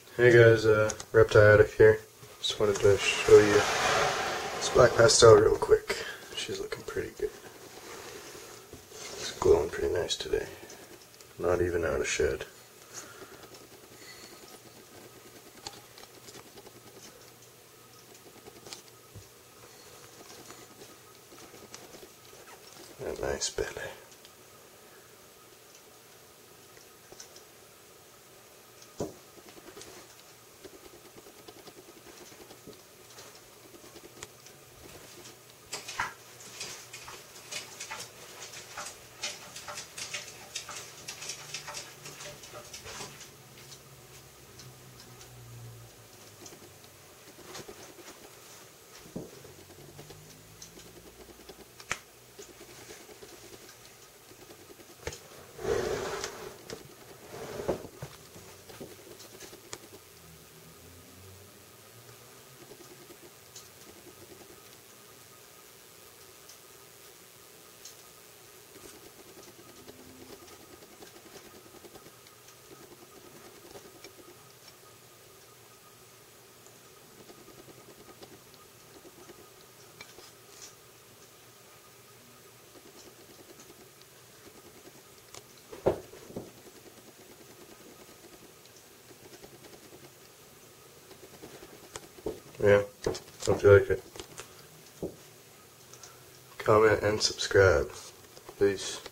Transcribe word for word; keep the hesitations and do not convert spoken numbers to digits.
Hey guys, uh, Reptiotic here. Just wanted to show you this black pastel real quick. She's looking pretty good. It's glowing pretty nice today. Not even out of shed. A nice belly. Yeah, hope you like it. Comment and subscribe. Peace.